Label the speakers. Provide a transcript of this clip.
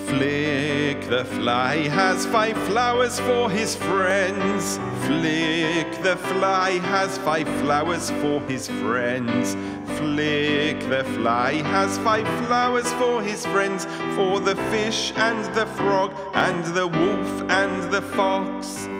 Speaker 1: Flick the fly has 5 flowers for his friends. Flick the fly has 5 flowers for his friends. Flick the fly has 5 flowers for his friends, for the fish and the frog and the wolf and the fox.